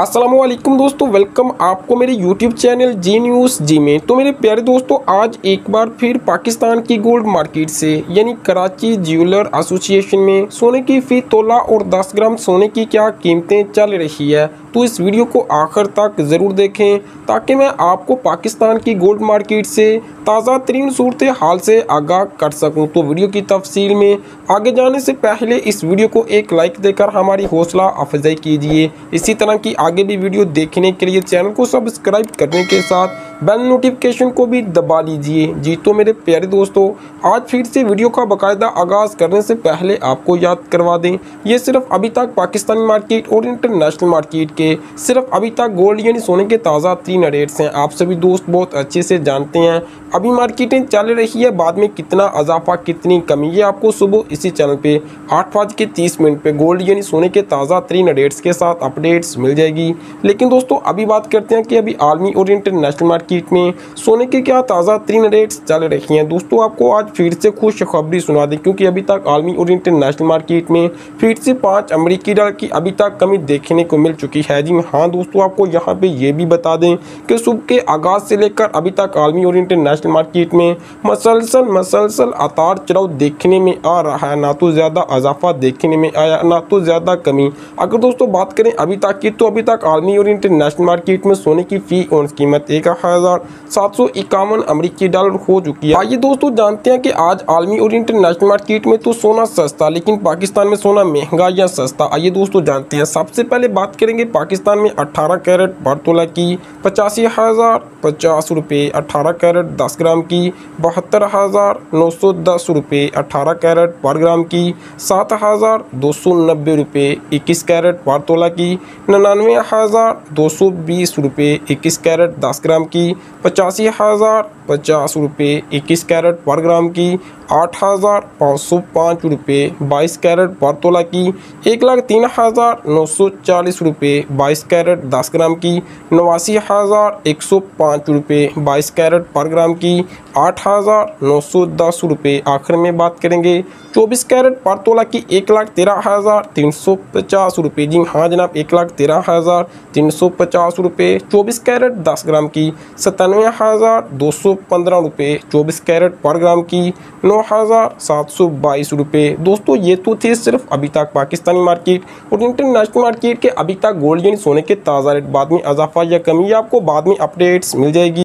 अस्सलामुअलैकुम दोस्तों, वेलकम आपको मेरे YouTube चैनल जी न्यूज़ जी में। तो मेरे प्यारे दोस्तों, आज एक बार फिर पाकिस्तान की गोल्ड मार्केट से यानी कराची ज्वेलर एसोसिएशन में सोने की फी तोला और 10 ग्राम सोने की क्या कीमतें चल रही है, तो इस वीडियो को आखिर तक ज़रूर देखें ताकि मैं आपको पाकिस्तान की गोल्ड मार्केट से ताज़ा तरीन सूरत हाल से आगाह कर सकूं। तो वीडियो की तफसील में आगे जाने से पहले इस वीडियो को एक लाइक देकर हमारी हौसला अफजाई कीजिए। इसी तरह की आगे भी वीडियो देखने के लिए चैनल को सब्सक्राइब करने के साथ बेल नोटिफिकेशन को भी दबा लीजिए। जी तो मेरे प्यारे दोस्तों, आज फिर से वीडियो का बाकायदा आगाज़ करने से पहले आपको याद करवा दें, ये सिर्फ अभी तक पाकिस्तानी मार्केट और इंटरनेशनल मार्केट के सिर्फ अभी तक गोल्ड यानी सोने के ताज़ा 3 रेट्स हैं। आप सभी दोस्त बहुत अच्छे से जानते हैं अभी मार्केटें चल रही है, बाद में कितना इजाफा कितनी कमी, ये आपको सुबह इसी चैनल पे 8:30 पे गोल्ड यानी सोने के ताज़ा 3 रेट्स के साथ अपडेट्स मिल जाएगी। लेकिन दोस्तों अभी बात करते हैं कि अभी आलमी और इंटरनेशनल मार्केट में सोने के क्या ताज़ा 3 रेट्स चल रही हैं। दोस्तों आपको आज फिर से खुशखबरी सुना दें, क्योंकि अभी तक आलमी और इंटरनेशनल मार्केट में फिर से 5 अमरीकी डॉलर की अभी तक कमी देखने को मिल चुकी है। जी हाँ दोस्तों, आपको यहाँ पे ये भी बता दें कि सुबह के आगाज़ से लेकर अभी तक आलमी और इंटरनेशनल मार्केट में मसलसल अतार चढ़ाव देखने में आ रहा है, ना तो ज़्यादा इजाफा देखने में आया ना तो ज़्यादा कमी। अगर दोस्तों बात करें अभी तक की, तो अभी तक आलमी और इंटरनेशनल मार्केट में सोने की फी औंस कीमत 1751 अमरीकी डॉलर हो चुकी है। आइए दोस्तों जानते हैं कि आज आलमी और इंटरनेशनल मार्केट में तो सोना सस्ता, लेकिन पाकिस्तान में सोना महंगा या सस्ता, आइए दोस्तों जानते हैं। सबसे पहले बात करेंगे पाकिस्तान में 18 कैरेट पर तोला की 85,050 रुपये, 18 कैरेट 10 ग्राम की 72,910 रुपये, 18 कैरेट पर ग्राम की 7,290 रुपये, 21 कैरेट पर तोला की 99,220 रुपये, 21 कैरेट 10 ग्राम की 85,050 रुपये, 21 कैरेट पर ग्राम की 8,505 रुपये, 22 कैरेट पर तोला की 1,03,940 रुपये, 22 कैरेट 10 ग्राम की 89,105 रुपये, 22 कैरेट पर ग्राम की 8,910 रुपये। आखिर में बात करेंगे 24 कैरेट पर तोला की 1,13,350 रुपये। जी हाँ जनाब, 1,13,350 रुपये। 24 कैरेट 10 ग्राम की 97,215 रुपये, 24 कैरेट पर ग्राम की 9,722 रुपये। दोस्तों ये तो थे सिर्फ अभी तक पाकिस्तानी मार्केट और इंटरनेशनल मार्केट के अभी तक गोल्ड यानी सोने के ताज़ा रेट। बाद में इजाफा या कमी आपको बाद में अपडेट्स मिल जाएगी।